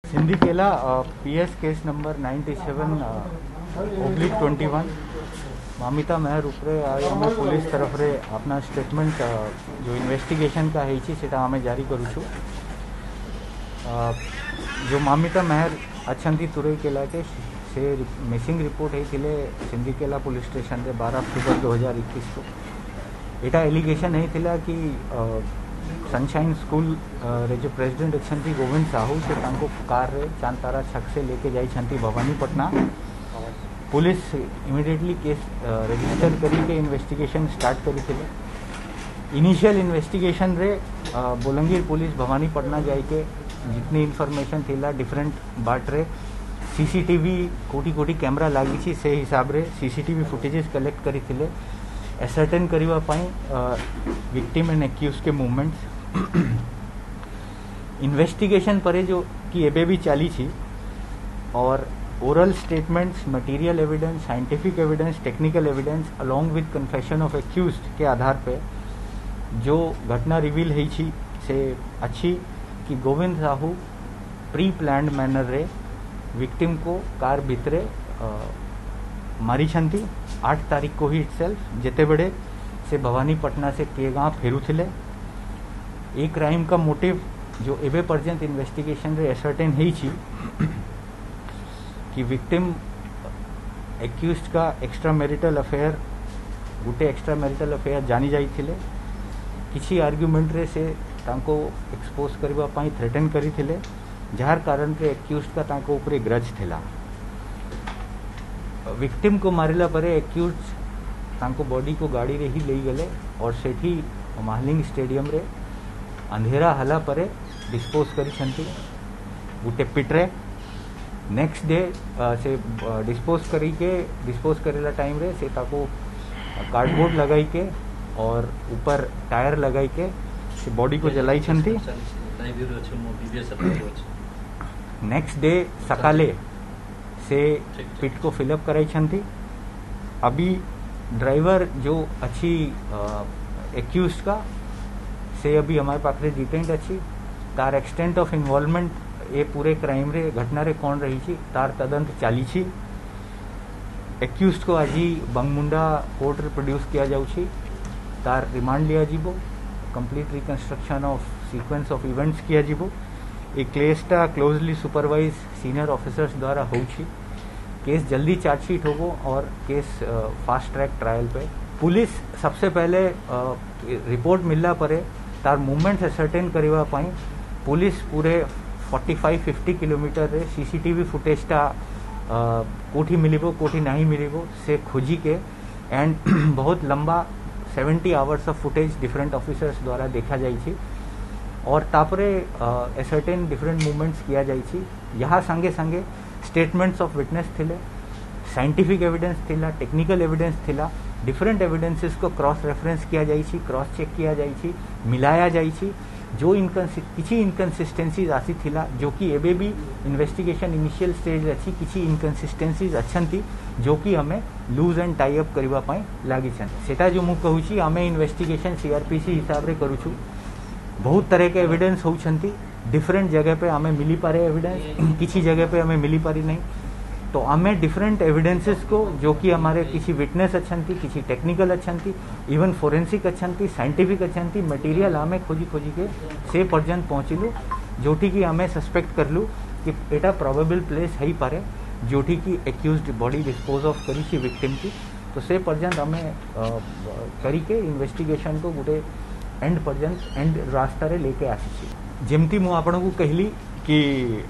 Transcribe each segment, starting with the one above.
सिंधिकेला PS case number 97/21 Mamita Meher उपरे आम police तरफ रे अपना स्टेटमेंट जो इन्वेस्टिगेशन का है आम जारी करूँ। जो मामिता मेहर अच्छा तुरईकेला के से मिसिंग रिपोर्ट होते सिंधिकेला पुलिस स्टेशन रे 12 अक्टूबर 2021 को यहाँ एलिगेशन होता कि सनशाइन स्कूल रे जो प्रेसिडेंट अच्छा गोविंद साहू से कार रे चांतारा छक से लेके जाती Bhawanipatna. Police immediately case register करी के इन्वेस्टिगेशन स्टार्ट करी थे। इनिशियल इन्वेस्टिगेशन रे बोलंगीर पुलिस भवानीपटना जाके जितनी इन्फॉर्मेशन थिला डिफरेंट बाट रे सीसीटीवी कोटी कोटी कैमरा लगी से हिसाब रे सीसीटीवी फुटेजेस कलेक्ट करी थिले एसर्टेन करवा विक्टिम एंड एक्यूज के मूवमेंट्स। इन्वेस्टिगेशन पर जो कि एबे भी चली थी और oral statements, material evidence, scientific evidence, technical evidence along with confession of accused के आधार पे जो घटना रिवील हुई थी से अच्छी कि Govind Sahu pre planned manner रे विक्टिम को कार भितरे मारी छंती 8 तारीख को ही इटसेल्फ जेते बड़े से भवानीपटना से केगांव फेरू थिले। एक क्राइम का मोटिव जो एबे पर्यंत इन्वेस्टिगेशन रे एसर्टेन ही छी कि विक्टिम एक्यूज्ड का एक्स्ट्रा मैरिटल अफेयर गुटे एक्स्ट्रा मैरिटल अफेयर जानी जाई थिले। किसी आर्ग्यूमेंट रे से तांको एक्सपोज करबा पाई थ्रेटन करी थिले जार कारण रे एक्यूज्ड का तांको ऊपर ग्रज थिला। विक्टिम को मारिला परे एक्यूज्ड तांको बॉडी को गाड़ी रे ही ले गले और सेठी महालिंग स्टेडियम रे अंधेरा हला परे डिस्पोज करी छंती गुटे पिटरे। नेक्स्ट डे से डिस्पोज करेला टाइम रे से ताको कार्डबोर्ड लगाई के और ऊपर टायर लगाई के से बॉडी को जलाई छंती। नेक्स्ट डे सकाले से पिट को फिलअप कराई छंती। अभी ड्राइवर जो अच्छी एक्यूज्ड का से अभी हमारे पास डिटेंड अच्छी तार एक्सटेंट ऑफ इन्वॉल्वमेंट ये पूरे क्राइम रे घटना रे कौन रही थी तार तदंत चाली छी। एक्यूज्ड को आज बंगमुंडा कोर्ट रे प्रोड्यूस किया जाऊ छी तार रिमांड लिया जीवो complete reconstruction of sequence of events किया जीवो। एक केसटा क्लोजली सुपरवाइज सीनियर ऑफिसर्स द्वारा हो छी। केस जल्दी चार्जशीट होगो और केस फास्ट ट्रैक ट्रायल पे पुलिस सबसे पहले रिपोर्ट मिलला परे तार मूवमेंट्स असर्टेन करवा पाई पुलिस पूरे 45-50 किलोमीटर रे सीसीटीवी फुटेजटा कोठी मिलिबो कोठी नहीं मिलिबो से खोजी के एंड बहुत लंबा 70 hours of footage different officers द्वारा देखा जाइए और तापरे असर्टेन डिफरेंट मूवमेंट्स किया जाइए। यहाँ संगे संगे स्टेटमेंट्स ऑफ विटनेस थिले, साइंटिफिक एविडेंस थिला, टेक्निकल एविडेंस थिला, डिफरेंट एविडेंसेस को क्रॉस रेफरेंस किया जाइए, क्रॉस चेक किया जाइए, मिलाया जाइए। जो किसी इनकन्सिस्टेंसीज आसी थिला जो कि एबे भी इन्वेस्टिगेशन इनिशियल स्टेज अच्छी किसी इनकन्सिस्टेंसीज अच्छा थी जो कि हमें लूज एंड टाई अप करवा पाई लगी सेटा जो मुझे कहूँ आम इन्वेस्टिगेशन सीआरपीसी हिसाब से करूँ। बहुत तरह के एविडेंस होती डिफरेंट जगह पे हमें मिली पारे एविडेंस किसी जगह पे हमें मिली पारी नहीं तो हमें डिफरेंट एविडेंसेस को जो कि हमारे किसी विटनेस अच्छा थी किसी टेक्निकल अच्छा थी इवन फोरेंसिक अच्छा थी साइंटिफिक अच्छा थी मटेरियल हमें खोजी के से पर्यंत पहुँचलु जोठी कि हमें सस्पेक्ट करलु कि एटा प्रोबेबल प्लेस है पारे जोठी कि एक्यूज्ड बॉडी डिस्पोज ऑफ करी सी विक्टिम की तो से पर्यंत हमें करी के इन्वेस्टिगेशन को गोटे एंड पर्यंत एंड रास्ता रे लेके आसी। जेमती मु आपन को कहली कि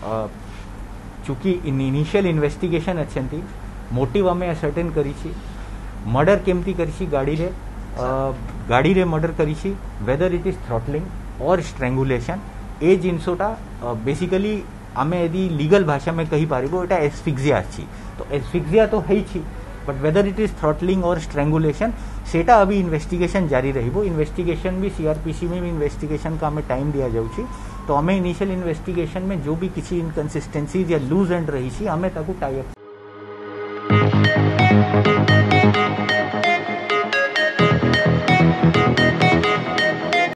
चूँकि इनिशियल इन्वेस्टिगेशन अच्छा मोटिव आम असर्टेन करी मर्डर केमती करी गाड़ी रे मर्डर करी वेदर इट इज थ्रॉटलिंग और स्ट्रेंगुलेशन ए जिनसोटा बेसिकली आम यदि लीगल भाषा में कही पारिबो एटा एस्फिक्सिया अच्छी तो एस्फिक्सिया तो है ही but whether it is throttling और स्ट्रेंगुलेशन सेटा अभी इन्वेस्टिगेशन जारी रहिबो। इन्वेस्टिगेशन भी सीआरपीसी में भी इन्वेस्टिगेशन का हमें टाइम दिया जाउची तो हमें इनिशियल इन्वेस्टिगेशन में जो भी किसी इनकन्सिस्टेंसीज या लूज एंड रही हमें ताकू टाई अप